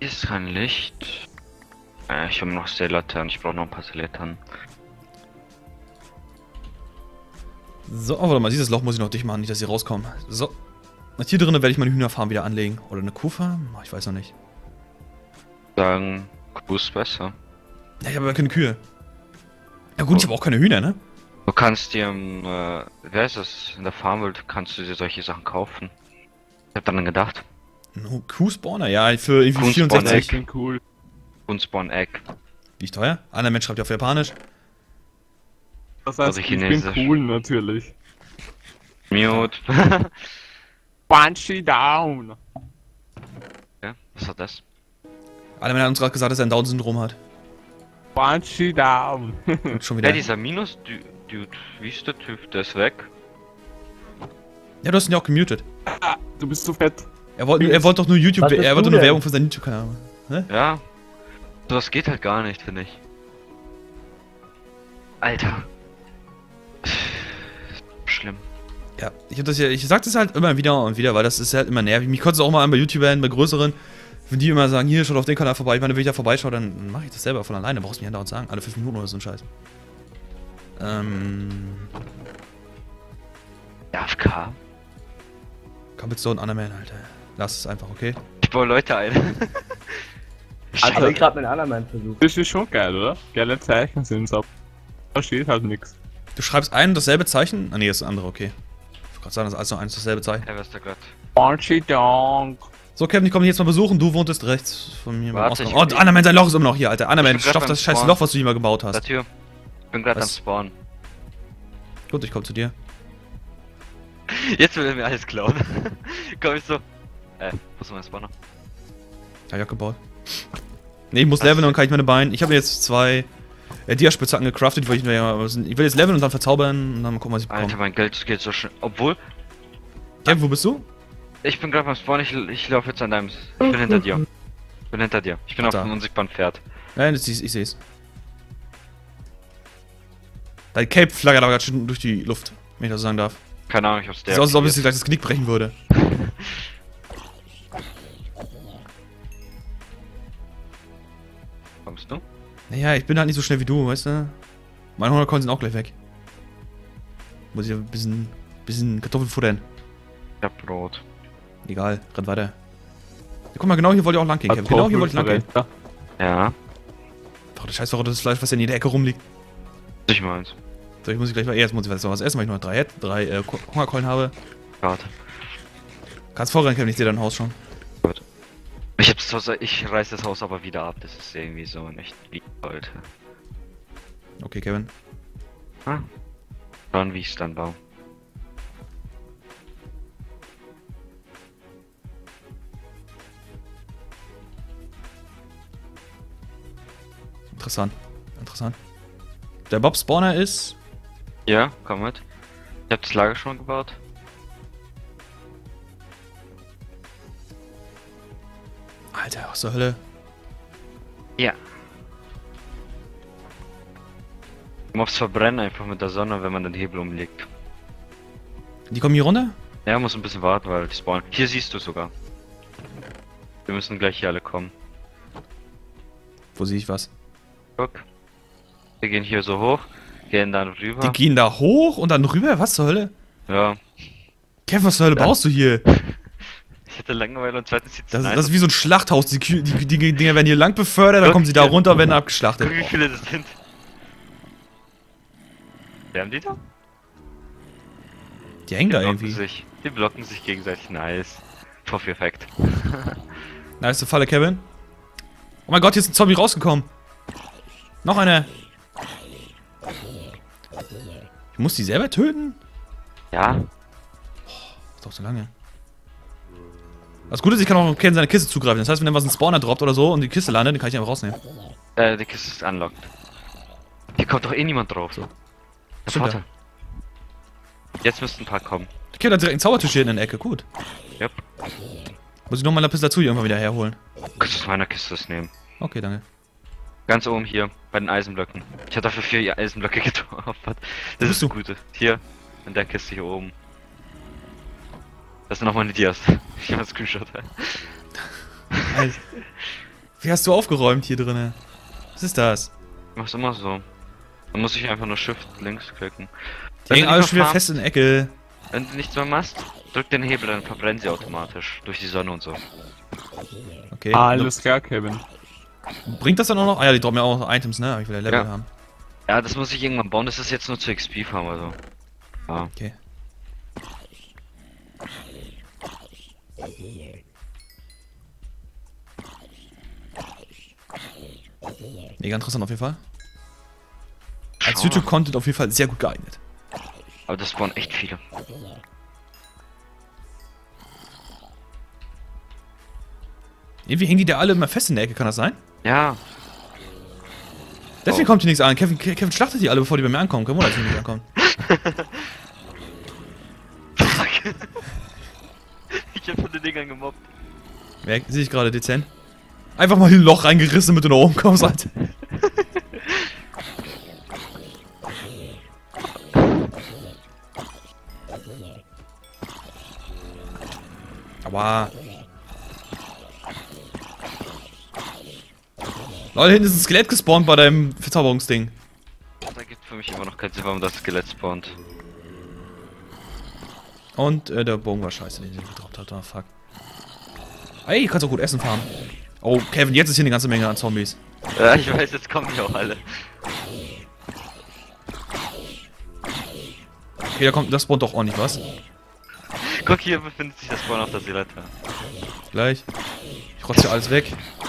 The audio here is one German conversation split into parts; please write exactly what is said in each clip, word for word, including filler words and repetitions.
Hier ist kein Licht. Äh, ich habe noch Seelaternen, ich brauche noch ein paar Seelaternen. So, oh, warte mal, dieses Loch muss ich noch dicht machen, nicht, dass sie rauskommen. So. Und hier drinnen werde ich meine Hühnerfarm wieder anlegen. Oder eine Kuhfarm? Ich weiß noch nicht. Sagen, Kuh ist besser. Ja, ich habe aber keine Kühe. Ja gut, ich habe auch keine Hühner, ne? Du kannst dir, äh, wer ist das? In der Farmwelt kannst du dir solche Sachen kaufen. Ich hab daran gedacht. No, Kuh-Spawner, ja, für irgendwie vierundsechzig. Ich bin cool. Und Spawn Egg. Wie teuer? Einer Mensch schreibt ja auf Japanisch. Das heißt, Also ich bin Chinesisch. cool natürlich. Mute. Banshee down! Ja, was hat das? Einer hat uns gerade gesagt, dass er ein Down-Syndrom hat. Banshee down! Und schon Ja, wieder. dieser Minus-Dude, wie ist der Typ? Der ist weg. Ja, du hast ihn ja auch gemutet. Ah, du bist zu fett. Er wollte er wollte doch nur YouTube, Was bist er wollte du nur denn? Werbung für seinen YouTube-Kanal machen. Ne? Ja. Sowas geht halt gar nicht, finde ich. Alter. Schlimm. Ja, ich hab das ja, ich sag das halt immer wieder und wieder, weil das ist halt immer nervig. Mich kotzt es auch mal an bei YouTubern, bei größeren, wenn die immer sagen, hier, schaut auf den Kanal vorbei. Ich meine, wenn ich da vorbeischaue, dann mache ich das selber von alleine. Brauchst du mir ja dauernd sagen, alle fünf Minuten oder so ein Scheiß. Ähm. A F K? Komm jetzt so ein Underman, Alter. Lass es einfach, okay? Ich baue Leute ein. Ich habe gerade meinen anderen versucht. Das ist schon geil, oder? Geile Zeichen sind's ab. Da steht halt nix. Du schreibst ein und dasselbe Zeichen? Ah, nee, das ist ein andere, okay. Ich wollte gerade sagen, das ist alles noch eins dasselbe Zeichen. Ja, was ist da grad? Banshee down! So, Kevin, ich komme dich jetzt mal besuchen. Du wohntest rechts von mir. beim Warte, Ausgang. ich- Oh, Underman, sein Loch ist immer noch hier, Alter. Underman, Ich bin grad stoff beim das scheiß Spawn. Loch, was du hier mal gebaut Da hast. Tür. Ich bin gerade am Was? Spawn. Gut, ich komme zu dir. Jetzt will er mir alles klauen. Komm ich so. Äh, wo ist mein Spawner? Hab ich auch gebaut. Ne, ich muss leveln und dann kann ich meine Beine. Ich habe jetzt zwei äh, Diaspitzhacken gecraftet, weil ich, ja, ich will jetzt leveln und dann verzaubern und dann mal gucken, was ich Alter, bekomme. mein Geld geht so schnell. Obwohl, Kevin, wo bist du? ich bin gerade beim Spawn, ich, ich laufe jetzt an deinem. Ich bin hinter dir. Ich bin hinter dir. Ich bin Ach, auf da. einem unsichtbaren Pferd. Nein, das, ich, ich seh's. Dein Cape flaggert aber gerade schon durch die Luft, wenn ich das so sagen darf. Keine Ahnung, ich hab's der. Sieht aus, als ob es dir gleich das Knick brechen würde. Kommst du? Naja, ich bin halt nicht so schnell wie du, weißt du? Meine hundert Coins sind auch gleich weg. Muss ich ein bisschen, bisschen Kartoffeln futtern. Ich hab Brot. Egal, renn weiter. Ja, guck mal, genau hier wollte ich auch lang gehen, Kevin. Genau hier wollte ich lang gehen. Ja, Doch, das scheiß verrottetes Fleisch, was ja in jeder Ecke rumliegt. ich meins. So, ich muss ich gleich mal, jetzt muss ich was was essen, weil ich noch drei, drei äh, Hungerkeulen habe. Warte. Kannst vorrennen, Kevin, ich sehe dein Haus schon. Ich hab's Haus, ich reiß das Haus aber wieder ab. Das ist irgendwie so nicht wie heute. Okay, Kevin. Ah. Schauen, wie ich's dann baue. Interessant. Interessant. Der Bob-Spawner ist... Ja, komm mit. Ich hab das Lager schon gebaut. Alter, was zur Hölle? Ja. Mobs verbrennen einfach mit der Sonne, wenn man den Hebel umlegt. Die kommen hier runter? Ja, muss ein bisschen warten, weil die spawnen. Hier siehst du sogar. Wir müssen gleich hier alle kommen. Wo sehe ich was? Guck. Wir gehen hier so hoch, gehen dann rüber. Die gehen da hoch und dann rüber? Was zur Hölle? Ja. Kevin, was zur Hölle Ja. baust du hier? Ich hatte Langeweile und zweitens sieht's Das, nice das ist wie so ein Schlachthaus. Die, Kü- die, die Dinger werden hier lang befördert, dann Guck, kommen sie da hier. runter und werden abgeschlachtet. Guck, wie viele das sind. Wer haben die da? Die hängen Die da blocken irgendwie. sich. Die blocken sich gegenseitig. Nice. Puff-Effekt. Nice Falle, Kevin. Oh mein Gott, hier ist ein Zombie rausgekommen. Noch einer. Ich muss die selber töten? Ja. Das dauert so lange. Das Gute ist, ich kann auch in seine Kiste zugreifen. Das heißt, wenn was ein Spawner droppt oder so und die Kiste landet, dann kann ich ihn einfach rausnehmen. Äh, die Kiste ist unlocked. Hier kommt doch eh niemand drauf. So. Der Stimmt, Vater. Jetzt müssten ein paar kommen. Okay, da hat direkt einen Zaubertisch hier in der Ecke. Gut. Yep. Muss ich nochmal Lapis dazu irgendwann wieder herholen. Du kannst aus meiner Kiste das nehmen. Okay, danke. Ganz oben hier, bei den Eisenblöcken. Ich hatte dafür vier Eisenblöcke geopfert. Das bist ist du? das Gute. Hier, in der Kiste hier oben. Das sind noch meine Dias. Ich habe einen Screenshot. Nice. Wie hast du aufgeräumt hier drinnen? Was ist das? Mach's immer so. Dann muss ich einfach nur Shift links klicken. Die Wenn hängen du alle nicht schon wieder mehr fest in der Ecke. Wenn du nichts mehr machst, drück den Hebel, dann verbrennen sie automatisch. Durch die Sonne und so. Okay. Alles klar, Kevin. Bringt das dann auch noch? Ah ja, die droppen ja auch noch Items, ne? Ich will ja Level Ja. haben. Ja, das muss ich irgendwann bauen. Das ist jetzt nur zu X P-Farm, also. Ja. Okay. Mega interessant auf jeden Fall. Als Schau mal. YouTube-Content auf jeden Fall sehr gut geeignet. Aber das spawnen echt viele. Irgendwie hängen die da alle immer fest in der Ecke, kann das sein? Ja. Deswegen Oh. kommt hier nichts an. Kevin, Kevin schlachtet die alle, bevor die bei mir ankommen. Kein Wunder, dass die nicht ankommen. Fuck. Ich hab von den Dingern gemobbt. Ja, sehe ich gerade dezent. Einfach mal hier ein Loch reingerissen, damit du nach oben kommst, Alter. Aua. Leute, hinten ist ein Skelett gespawnt bei deinem Verzauberungsding. Da gibt für mich immer noch keinen Sinn, warum das Skelett spawnt. Und äh, der Bogen war scheiße, den ich gedroppt hatte. Oh, fuck. Ey, kannst auch gut Essen farmen. Oh, Kevin, jetzt ist hier eine ganze Menge an Zombies. Ja, ich weiß, jetzt kommen die auch alle. Okay, da kommt, das spawnt doch ordentlich was. Guck, hier befindet sich das Spawn auf der Seeleiter. Gleich. Ich rotze hier alles weg.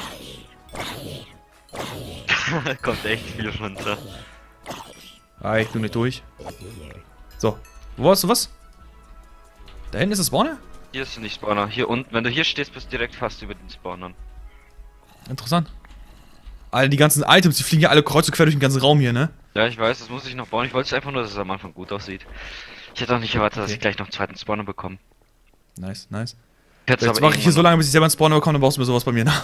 Da kommt echt viel runter. Ah, ich bin nicht durch. So. Wo hast du was? Da hinten ist das Spawner? Hier ist nicht Spawner. Hier unten, wenn du hier stehst, bist du direkt fast über den Spawnern. Interessant. All die ganzen Items, die fliegen ja alle kreuz und quer durch den ganzen Raum hier, ne? Ja, ich weiß, das muss ich noch bauen. Ich wollte es einfach nur, dass es am Anfang gut aussieht. Ich hätte auch nicht erwartet, dass Okay. ich gleich noch einen zweiten Spawner bekomme. Nice, nice. Ich hätte es Jetzt aber mache ich hier so irgendwann lange, bis ich selber einen Spawner bekomme, dann baust du mir sowas bei mir nach.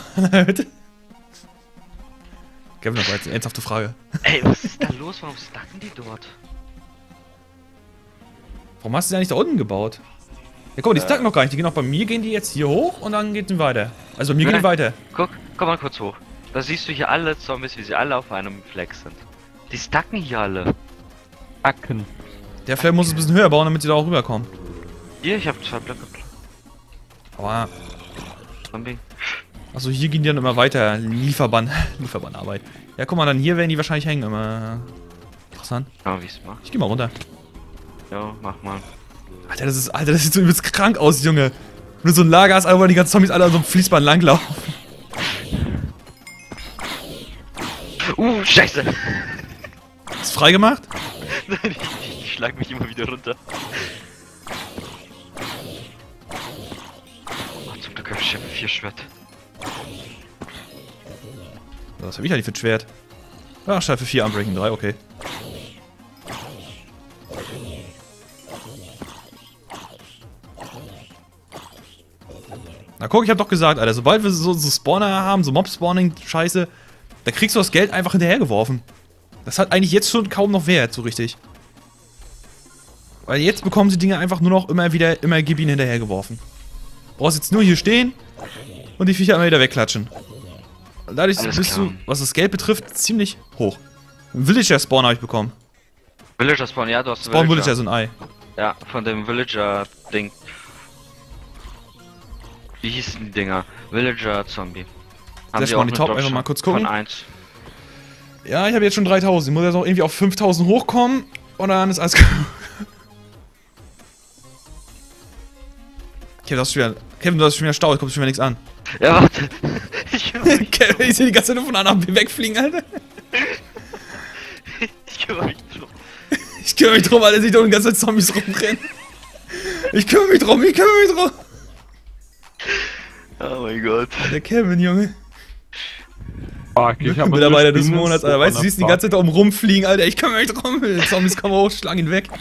Kevin, das war jetzt eine ernsthafte Frage. noch- Ey, was ist da los? Warum stacken die dort? Warum hast du die eigentlich da unten gebaut? Ja, guck mal, die Äh. stacken noch gar nicht. Die gehen auch bei mir, gehen die jetzt hier hoch und dann geht die weiter. Also bei mir Nee. gehen die weiter. Guck, komm mal kurz hoch. Da siehst du hier alle Zombies, wie sie alle auf einem Fleck sind. Die stacken hier alle. Acken. Der Flame muss es ein bisschen höher bauen, damit sie da auch rüberkommen. Hier, ich habe zwei Blöcke. Aber, Zombie. achso, hier gehen die dann immer weiter. Lieferbahn, Lieferbahnarbeit. Ja, guck mal, dann hier werden die wahrscheinlich hängen immer. Interessant. Ja, wie ich es mach. Ich geh mal runter. Ja, mach mal. Alter, das ist, Alter, das sieht so übelst krank aus, Junge. Wenn du so ein Lager hast, wo die ganzen Zombies alle an so einem Fließband langlaufen. Uh, scheiße! Ist freigemacht? Nein, ich, ich schlag mich immer wieder runter. Oh, zum Glück habe ich vier Schwert. Was hab ich eigentlich für ein Schwert? Ach, Scheiße, vier Unbreaking drei, okay. Na guck, ich hab doch gesagt, Alter, sobald wir so, so Spawner haben, so Mob-Spawning-Scheiße, da kriegst du das Geld einfach hinterhergeworfen. Das hat eigentlich jetzt schon kaum noch Wert, so richtig. Weil jetzt bekommen sie Dinge einfach nur noch immer wieder, immer gib ihnen hinterhergeworfen. Brauchst jetzt nur hier stehen und die Viecher immer wieder wegklatschen. Dadurch Alles bist klar. du, was das Geld betrifft, ziemlich hoch. Ein Villager-Spawn habe ich bekommen. Villager Spawn, ja, du hast Spawn Villager, so ein Ei. Ja, von dem Villager-Ding. Wie hießen die Dinger? Villager Zombie. Sehr sie spannend, die eine Top, Dropshot einfach mal kurz gucken. Von eins. Ja, ich habe jetzt schon dreitausend. Ich muss jetzt auch irgendwie auf fünftausend hochkommen und dann ist alles gut. Kevin, du hast schon wieder, Kevin, du hast schon wieder Stau, es kommt schon wieder nichts an. Ja, warte. Ich kümmere mich, Kevin, ich sehe die ganze Zeit nur von A nach B wegfliegen, Alter. ich kümmere mich drum. Ich kümmere mich drum, Alter, sich da die ganze Zeit Zombies rumrennen. Ich kümmere mich drum, ich kümmere mich drum. Oh mein Gott. Der Kevin, Junge. Fuck, ich hab Mitarbeiter des Monats, Alter. Weißt du, du siehst die ganze Zeit da oben rumfliegen, Alter. Ich kümmere mich drum. Die Zombies kommen hoch, schlagen ihn weg.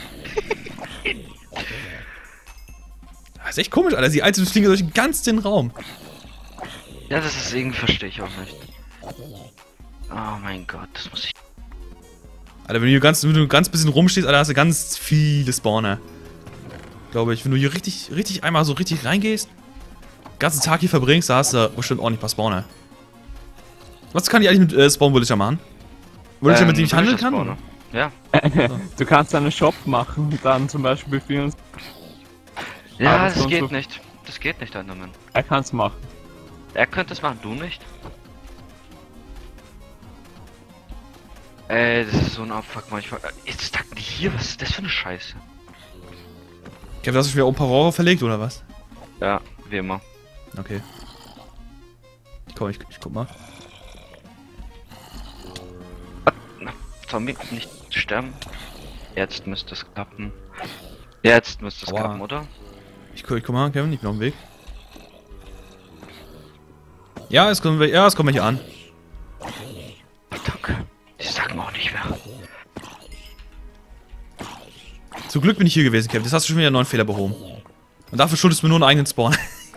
Das ist echt komisch, Alter. Die Items fliegen durch den ganzen Raum. Ja, das ist irgendwie, verstehe ich auch nicht. Oh mein Gott, das muss ich... Alter, wenn du hier ganz, wenn du ganz bisschen rumstehst, Alter, hast du ganz viele Spawner. Glaube ich. Wenn du hier richtig, richtig einmal so richtig reingehst, den ganzen Tag hier verbringst, da hast du bestimmt ordentlich ein paar Spawner. Was kann ich eigentlich mit äh, Spawn Villager machen? Villager, Ähm, mit dem ich handeln kann? Villager Ja. Du kannst einen Shop machen und dann zum Beispiel für uns. Ja, Aber das so und geht so- nicht. Das geht nicht, Enderman. Er kann's machen. Er könnte es machen, du nicht? Ey, das ist so ein Abfuck manchmal. Jetzt stacken die hier, was ist das für eine Scheiße? Kevin, hast du schon wieder ein paar Rohre verlegt, oder was? Ja, wie immer. Okay. Komm, ich, ich guck mal. Zombie, nicht sterben. Jetzt müsste es klappen. Jetzt müsste es Aua. klappen, oder? Ich, gu- ich guck mal, Kevin, ich bin auf dem Weg. Ja, es kommen wir, ja, es kommen welche an. Danke. Die sagen auch nicht mehr. Zum Glück bin ich hier gewesen, Kevin. Das hast du schon wieder einen neuen Fehler behoben. Und dafür schuldest du mir nur einen eigenen Spawn.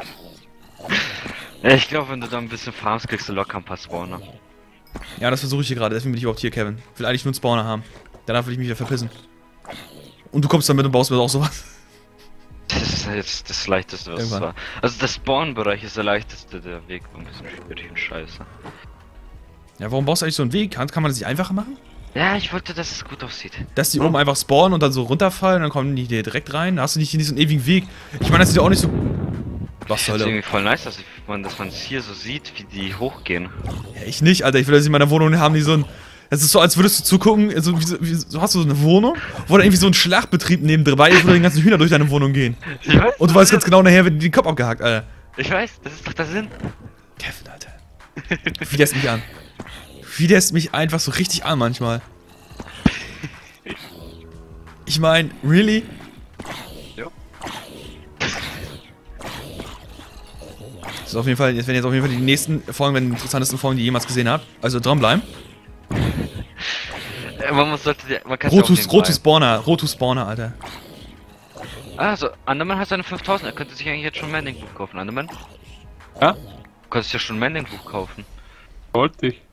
Ja, ich glaube, wenn du da ein bisschen farmst, kriegst du locker ein paar Spawner. Ja, das versuche ich hier gerade, deswegen bin ich überhaupt hier, Kevin. Ich will eigentlich nur einen Spawner haben. Danach will ich mich wieder verpissen. Und du kommst damit und baust mir auch sowas. Das ist jetzt das leichteste, was es Irgendwann. war. Also der Spawn-Bereich ist der leichteste, der Weg war ein bisschen schwierig und scheiße. Ja, warum baust du eigentlich so einen Weg? Kann, kann man das nicht einfacher machen? Ja, ich wollte, dass es gut aussieht. Dass die oben einfach spawnen und dann so runterfallen, dann kommen die hier direkt rein. Da hast du nicht diesen ewigen Weg. Ich meine, das ist ja auch nicht so... Was Das soll ist der? irgendwie voll nice, dass man dass man es hier so sieht, wie die hochgehen. Ja, ich nicht, Alter. Ich will, dass in meiner Wohnung haben die so ein... Es ist so, als würdest du zugucken, also wie, so- wie, so hast du so eine Wohnung, wo dann irgendwie so ein Schlachtbetrieb neben dabei ist, wo dann die ganzen Hühner durch deine Wohnung gehen. Ich weiß, Und du weißt ganz genau nachher, wird dir den Kopf abgehackt, Alter. ich weiß, das ist doch der Sinn. Kevin, Alter. Du fiederst mich an. Du fiederst mich einfach so richtig an manchmal. Ich mein, really? Ja. Das ist auf jeden Fall, jetzt werden jetzt auf jeden Fall die nächsten Folgen, werden die interessantesten Folgen, die ihr jemals gesehen habt. Also dranbleiben. Äh, Man muss sollte, die- man kann Rotus, Rotus Spawner, Rotus Spawner, Alter. Also, Underman hat seine fünftausend, er könnte sich eigentlich jetzt schon Mending Buch kaufen, Underman. Ja? Du könntest ja schon Mending Buch kaufen. Wollte ich.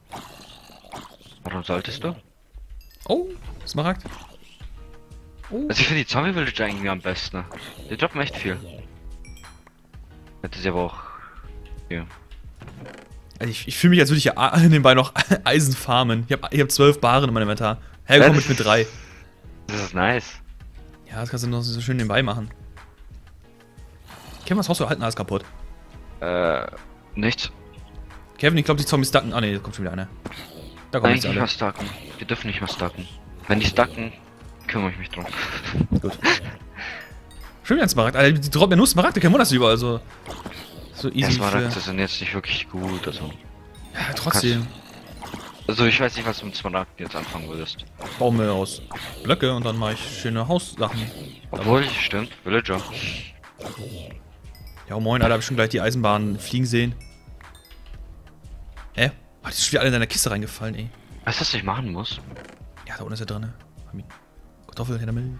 Warum solltest du? Oh, Smaragd. Oh. Also ich finde die Zombie Village irgendwie am besten. Die droppen echt viel. Hätte sie aber auch hier. Also ich, ich fühle mich, als würde ich ja a- nebenbei noch Eisen farmen. Ich habe ich hab zwölf Barren in meinem Inventar. Hergekommen Ja, mit das- mit drei. Das ist nice. Ja, das kannst du noch so schön nebenbei machen. Kevin, was haust du halten alles kaputt? Äh, nichts. Kevin, ich glaube, die Zombies stacken. Ah ne, da kommt schon wieder einer. Da kommen Eigentlich jetzt nicht mehr alle. stacken. Wir dürfen nicht mehr stacken. Wenn die stacken, kümmere ich mich drum. Gut. Schön wie ein Smaragd. Alter, die droppen ja nur Smaragde, kein Wunder, dass die überall so. So Ja, easy für. Smaragde sind jetzt nicht wirklich gut, also. Ja, trotzdem. Also ich weiß nicht, was du mit Smaragden jetzt anfangen würdest. Bauen wir aus Blöcke und dann mache ich schöne Haussachen. Obwohl, stimmt, Villager. Ja, moin, Alter, hab ich schon gleich die Eisenbahn fliegen sehen. Äh? Oh, die ist schon wieder alle in deiner Kiste reingefallen, ey. Weißt du, was ich machen muss? Ja, da unten ist er drin. Kartoffel hinter mir.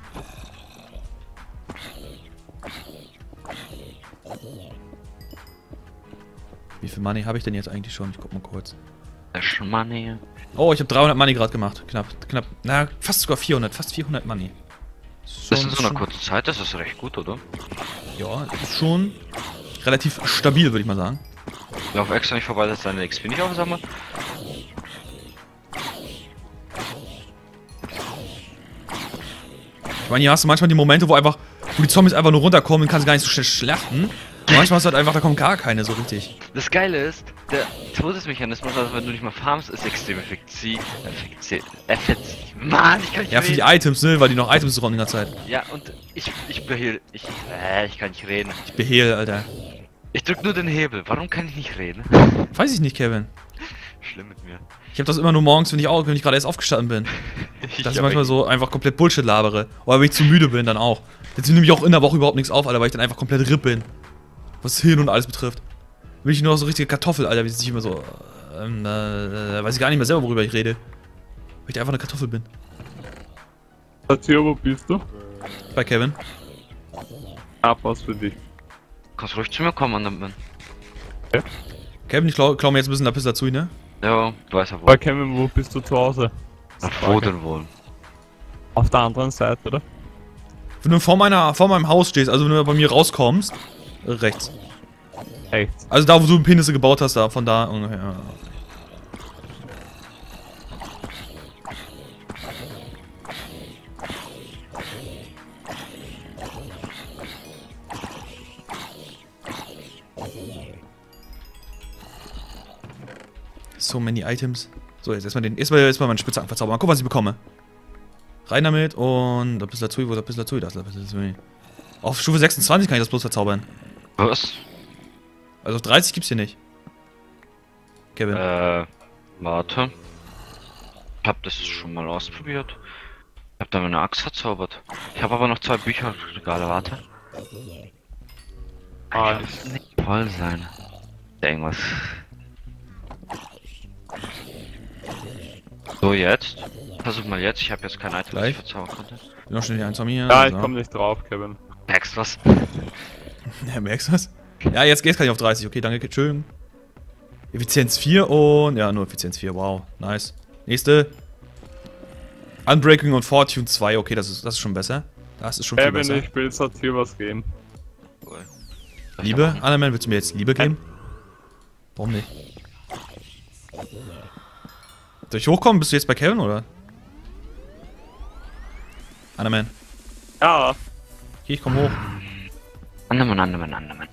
Wie viel Money habe ich denn jetzt eigentlich schon? Ich guck mal kurz. Dash Money. Oh, ich habe dreihundert Money gerade gemacht. Knapp, knapp. Na, fast sogar vierhundert. Fast vierhundert Money. Das in so einer schon- kurzen Zeit, das ist recht gut, oder? Ja, das ist schon relativ stabil, würde ich mal sagen. Lauf extra nicht vorbei, dass deine X P nicht aufsammelt. Ich meine, hier hast du manchmal die Momente, wo einfach, wo die Zombies einfach nur runterkommen und kannst gar nicht so schnell schlachten. Und manchmal hast du halt einfach, da kommen gar keine so richtig. Das Geile ist, der Todesmechanismus, also wenn du nicht mal farmst, ist extrem effektiv. Effektiv. Effektiv. Mann, ich kann nicht Ja, für die reden. Items, ne, weil die noch Items räumen die ganze Zeit. Ja, und ich, ich behehl, ich, äh, ich kann nicht reden. Ich behehl, Alter. Ich drück nur den Hebel, warum kann ich nicht reden? Weiß ich nicht, Kevin. Schlimm mit mir. Ich habe das immer nur morgens, wenn ich, auch, wenn ich gerade erst aufgestanden bin. Dass ich manchmal so einfach komplett Bullshit labere. Oder wenn ich zu müde bin, dann auch. Jetzt nehme ich auch in der Woche überhaupt nichts auf, Alter, weil ich dann einfach komplett RIP bin. Was Hirn und alles betrifft. Bin ich nur noch so richtige Kartoffel, Alter, wie sich immer so. Ähm, äh, weiß ich gar nicht mehr selber, worüber ich rede. Weil ich einfach eine Kartoffel bin. Erzähl, wo bist du? Bei Kevin. Ab was für dich. Kannst ruhig zu mir kommen, Underman. Kevin, ich klau, klau mir jetzt ein bisschen Lapis dazu, ne? Ja, du weißt ja wo. Bei Kevin, wo bist du zu Hause? Ach, wo denn wohl? Auf der anderen Seite, oder? Wenn du vor, meiner, vor meinem Haus stehst, also wenn du bei mir rauskommst, äh, rechts. Rechts. Also da, wo du Penisse gebaut hast, da, von da ungefähr. So many Items. So, jetzt erstmal den. Erstmal, erstmal meinen Spitzhacken verzaubern. Mal gucken, was ich bekomme. Rein damit und ein bisschen dazu, wo ein bisschen dazu, das ein bisschen dazu. Auf Stufe sechsundzwanzig kann ich das bloß verzaubern. Was? Also auf dreißig gibt's hier nicht. Kevin. Äh, warte. Ich hab das schon mal ausprobiert. Ich hab da meine Axt verzaubert. Ich habe aber noch zwei Bücherregale, warte. Ah, Kann das nicht voll sein. Irgendwas. So, jetzt. Versuch mal jetzt. Ich habe jetzt kein Item, das ich Gleich. verzaubern konnte. Bin noch schnell die eins von mir. ja, ich so. komm nicht drauf, Kevin. Merkst was? Ja, merkst du was? Ja, jetzt geht's kann ich auf dreißig. Okay, danke, schön. Effizienz vier und... Ja, nur Effizienz vier. Wow, nice. Nächste. Unbreaking und Fortune zwei. Okay, das ist, das ist schon besser. Das ist schon viel Kevin, besser. ich will dir was geben. Cool. Liebe? Annaman, willst du mir jetzt Liebe geben? Warum nicht? Soll ich hochkommen? Bist du jetzt bei Kevin, oder? Annaman. Ja, Okay, ich komm hoch. Andermann, Andermann, Andermann.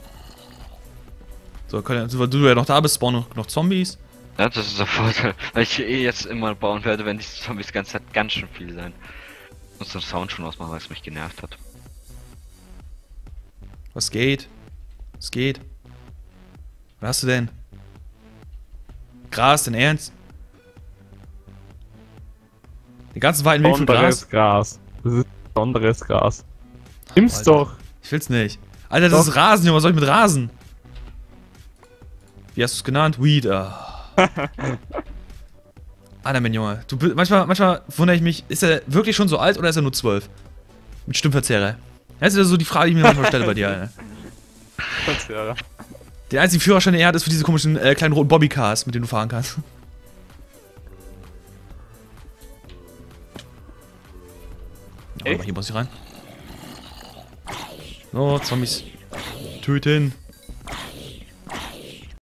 So, können, weil du ja noch da bist, spawnen noch, noch Zombies. Ja, das ist der Vorteil, weil ich eh jetzt immer bauen werde, wenn die Zombies die ganze Zeit ganz schön viel sein. Ich muss den Sound schon ausmachen, weil es mich genervt hat. Was geht? Was geht? Was hast du denn? Gras, denn Ernst? Den ganzen weiten Weg für Gras? besonderes Gras. Das ist besonderes Gras. Nimm's Alter. doch. Ich will's nicht. Alter, das Doch. ist Rasen, Junge. Was soll ich mit Rasen? Wie hast du es genannt? Weed. Ah. Alter, mein Junge. Du, bi- manchmal, manchmal wundere ich mich, ist er wirklich schon so alt oder ist er nur zwölf? Mit Stimmverzerrer. Das ist ja so die Frage, die ich mir manchmal stelle bei dir, Alter. Das wäre. Der einzige Führerschein, den er hat, ist für diese komischen äh, kleinen roten Bobbycars, mit denen du fahren kannst. Ja, Echt? hier muss ich rein. So, Zombies. Töten.